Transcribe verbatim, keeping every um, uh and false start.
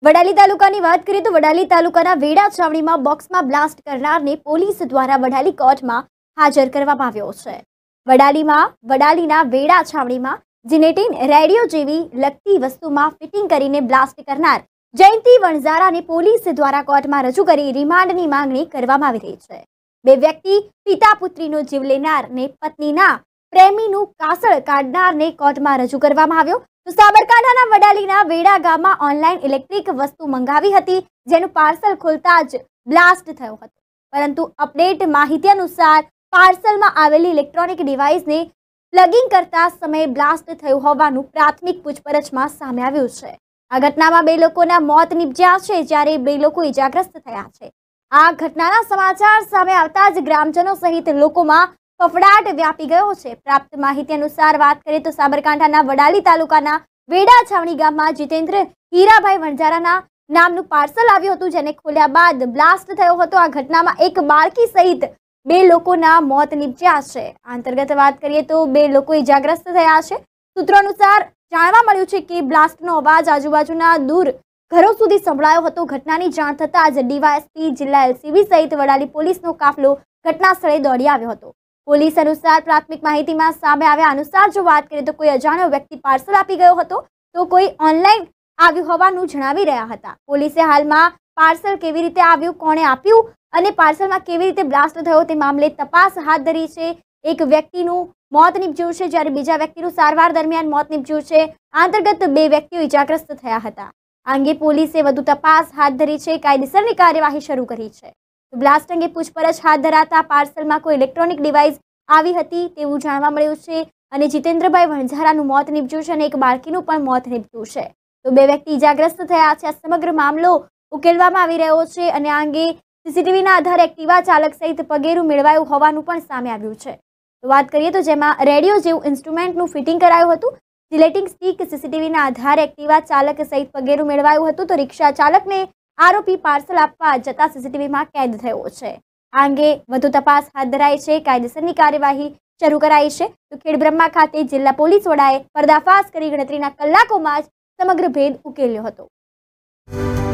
વડાલી તાલુકાની વાત કરીએ તો વડાલી તાલુકાના વેડા છાવણીમાં બોક્સમાં બ્લાસ્ટ કરનારને પોલીસ દ્વારા વડાલી કોર્ટમાં હાજર કરવામાં આવ્યો છે। વડાલીમાં વડાલીના વેડા છાવણીમાં જીનેટિન રેડિયો જેવી લગતી વસ્તુમાં ફિટિંગ કરીને બ્લાસ્ટ કરનાર જયંતિ વણઝારાને પોલીસ દ્વારા કોર્ટમાં રજૂ કરી રિમાન્ડની માંગણી કરવામાં આવી રહી છે। બે વ્યક્તિ પિતા પુત્રીનો જીવ લેનારને પત્નીના પ્રેમીનું કાસળ કાઢનારને કોર્ટમાં રજૂ કરવામાં આવ્યો। તો સાબરકાંઠાના વડાલીના વેડા ગામમાં ઓનલાઈન ઇલેક્ટ્રિક વસ્તુ મંગાવી હતી, જેનું પાર્સલ ખોલતા જ બ્લાસ્ટ થયો હતો, પરંતુ અપડેટ માહિતી અનુસાર પાર્સલમાં આવેલી ઇલેક્ટ્રોનિક ડિવાઇસને પ્લગિંગ કરતા સમયે બ્લાસ્ટ થયું હોવાનું પ્રાથમિક પૂછપરછમાં સામે આવ્યું છે। આ ઘટનામાં બે લોકોના મોત નિપજ્યા છે, જ્યારે બે લોકો ઇજાગ્રસ્ત થયા છે। આ ઘટનાના સમાચાર સામે આવતા જ ગ્રામજનો સહિત લોકોમાં ફફડાટ વ્યાપી ગયો છે। પ્રાપ્ત માહિતી અનુસાર વાત કરીએ તો સાબરકાંઠાના વડાલી તાલુકાના વેડા છાવણી ગામમાં જીતેન્દ્ર હીરાભાઈ વણઝારાના નામનું પાર્સલ આવ્યું હતું, જેને ખોલ્યા બાદ બ્લાસ્ટ થયો હતો। આ ઘટનામાં એક બાળકી સહિત બે લોકોના મોત નિપજ્યા છે। આ અંતર્ગત વાત કરીએ તો બે લોકો ઇજાગ્રસ્ત થયા છે। સૂત્રો અનુસાર જાણવા મળ્યું છે કે બ્લાસ્ટનો અવાજ આજુબાજુના દૂર ઘરો સુધી સંભળાયો હતો। ઘટનાની જાણ થતાં જ ડીવાયએસપી જિલ્લા એલસીબી સહિત વડાલી પોલીસનો કાફલો ઘટના સ્થળે દોડી આવ્યો હતો। પોલીસ અનુસાર પ્રાથમિક માહિતીમાં સામે આવ્યા અનુસાર જો વાત કરીએ તો કોઈ અજાણ્યો વ્યક્તિ પાર્સલ આપી ગયો હતો, તો કોઈ ઓનલાઈન આવ્યું હોવાનું જણાવી રહ્યા હતા। પોલીસે હાલમાં પાર્સલ કેવી રીતે આવ્યું, કોણે આપ્યું અને પાર્સલમાં કેવી રીતે બ્લાસ્ટ થયો તે મામલે તપાસ હાથ ધરી છે। એક વ્યક્તિનું મોત નીપજ્યું છે, જ્યારે બીજા વ્યક્તિનું સારવાર દરમિયાન મોત નીપજ્યું છે। આ અંતર્ગત બે વ્યક્તિઓ ઇજાગ્રસ્ત થયા હતા। આ અંગે પોલીસે વધુ તપાસ હાથ ધરી છે, કાયદેસરની કાર્યવાહી શરૂ કરી છે। બ્લાસ્ટ અંગે પૂછપરછ હાથ ધરાતા પાર્સલમાં કોઈ ઇલેક્ટ્રોનિક ડિવાઇસ આવી હતી તેવું જાણવા મળ્યું છે અને જીતેન્દ્રભાઈ વણઝારાનું મોત નીપજ્યું છે અને એક બાળકીનું પણ મોત નીપજ્યું છે। તો બે વ્યક્તિ ઇજાગ્રસ્ત થયા છે। આ સમગ્ર મામલો ઉકેલવામાં આવી રહ્યો છે અને આ અંગે સીસીટીવીના આધારે એક્ટિવા ચાલક સહિત પગેરું મેળવાયું હોવાનું પણ સામે આવ્યું છે। તો વાત કરીએ તો જેમાં રેડિયો જેવું ઇન્સ્ટ્રુમેન્ટનું ફિટિંગ કરાયું હતું, સિલેટિંગ સ્ટીક સીસીટીવીના આધારે એક્ટિવા ચાલક સહિત પગેરું મેળવાયું હતું। તો રિક્ષા ચાલકને આરોપી પાર્સલ આપવા જતા સીસીટીવીમાં કેદ થયો છે। આ અંગે વધુ તપાસ હાથ ધરાઈ છે, કાયદેસરની કાર્યવાહી શરૂ કરાઈ છે। તો ખેડબ્રહ્મા ખાતે જિલ્લા પોલીસ વડાએ પર્દાફાશ કરી ગણતરીના કલાકોમાં જ સમગ્ર ભેદ ઉકેલ્યો હતો।